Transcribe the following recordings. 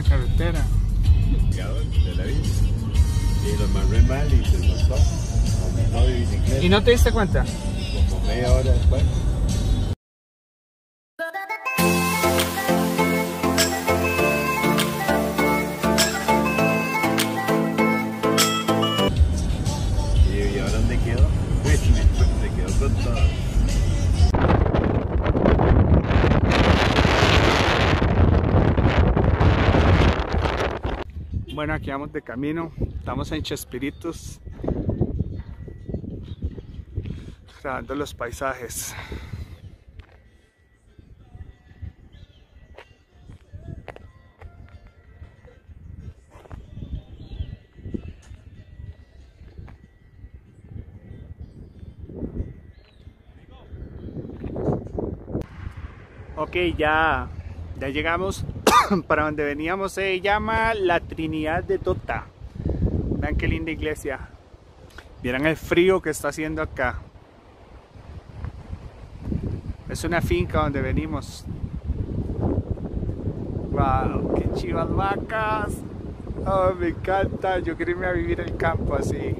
carretera. Cabrón, de la vida. Y lo amarré mal y se soltó. No de bicicleta. ¿Y no te diste cuenta? Como media hora después. ¿Y ahora dónde quedó? Se quedó con todo. Bueno, aquí vamos de camino, estamos en Chespiritos, grabando los paisajes. Ok, ya llegamos para donde veníamos. Se llama la Trinidad de Tota. Vean qué linda iglesia. Vieran el frío que está haciendo acá. Es una finca donde venimos. Wow, qué chivas vacas. Oh, me encanta. Yo quiero irme a vivir el campo así.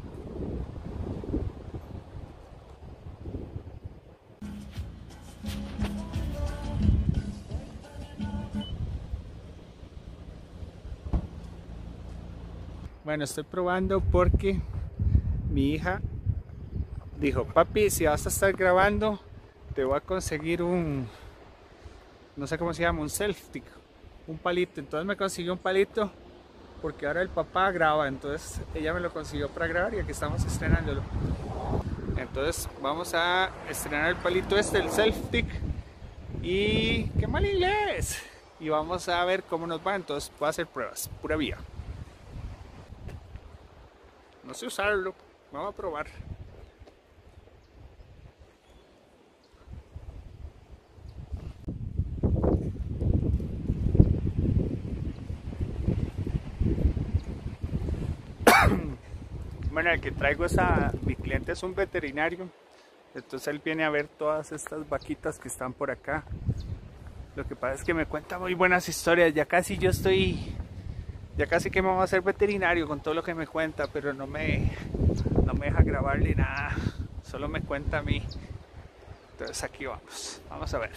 Bueno, estoy probando porque mi hija dijo: papi, si vas a estar grabando, te voy a conseguir un, no sé cómo se llama, un selfie, un palito. Entonces me consiguió un palito porque ahora el papá graba, entonces ella me lo consiguió para grabar y aquí estamos estrenándolo. Entonces vamos a estrenar el palito este, el selfie, y qué mal inglés, y vamos a ver cómo nos va. Entonces voy a hacer pruebas, pura vía. No sé usarlo, vamos a probar. Bueno, el que traigo es mi cliente, es un veterinario. Entonces él viene a ver todas estas vaquitas que están por acá. Lo que pasa es que me cuenta muy buenas historias. Ya casi que me voy a hacer veterinario con todo lo que me cuenta, pero no me deja grabarle nada, solo me cuenta a mí. Entonces aquí vamos a ver.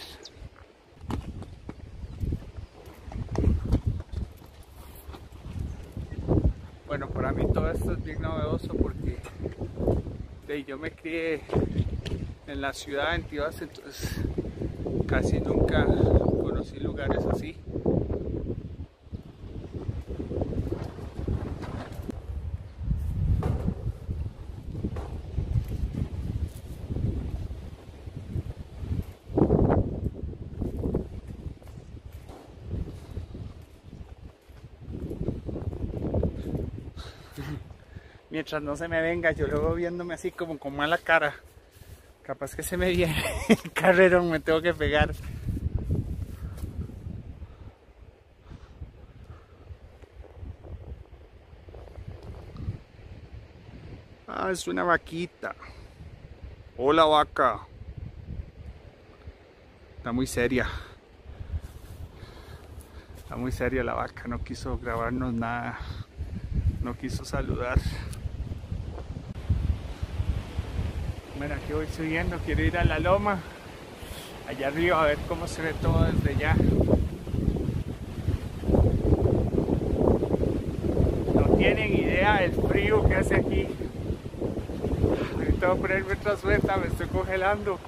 Bueno, para mí todo esto es bien novedoso porque yo me crié en la ciudad de Antioquia, entonces casi nunca conocí lugares así. Mientras no se me venga, yo luego viéndome así como con mala cara. Capaz que se me viene el carrerón, me tengo que pegar. Ah, es una vaquita. Hola, vaca. Está muy seria. Está muy seria la vaca, no quiso grabarnos nada. No quiso saludar. Bueno, aquí voy subiendo, quiero ir a la loma, allá arriba, a ver cómo se ve todo desde allá. No tienen idea del frío que hace aquí. Ahorita voy a ponerme otra suelta, me estoy congelando.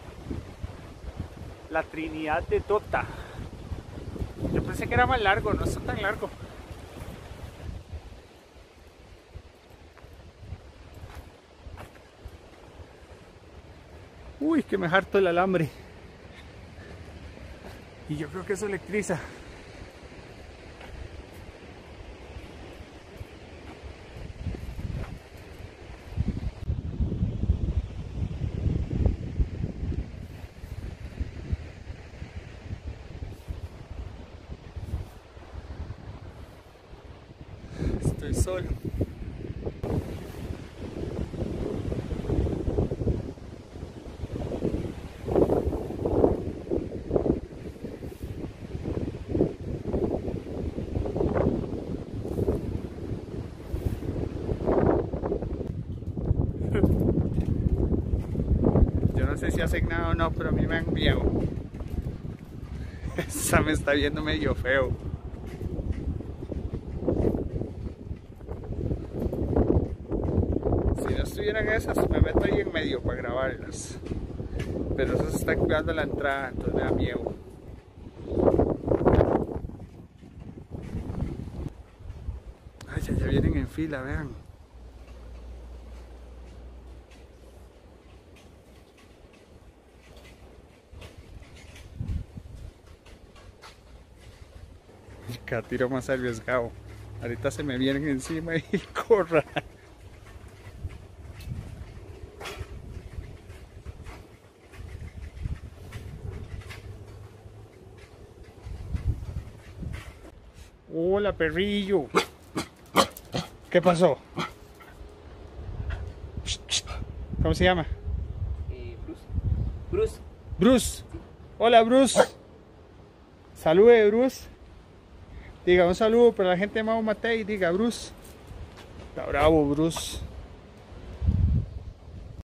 La Trinidad de Tota. Yo pensé que era más largo, no está tan largo. Uy, que me harto el alambre. Y yo creo que eso electriza. Estoy solo. sé si hacen nada o no, pero a mí me han miedo. Esa me está viendo medio feo. Si no estuvieran esas, me meto ahí en medio para grabarlas. Pero esas están cuidando la entrada, entonces me da miedo. Ay, ya vienen en fila, vean. Cada tiro más arriesgado. Ahorita se me vienen encima y corra. Hola, perrillo. ¿Qué pasó? ¿Cómo se llama? Bruce. Bruce. Hola, Bruce. Salude, Bruce. Diga un saludo para la gente de Mau Matei. Diga, Bruce. Está bravo, Bruce.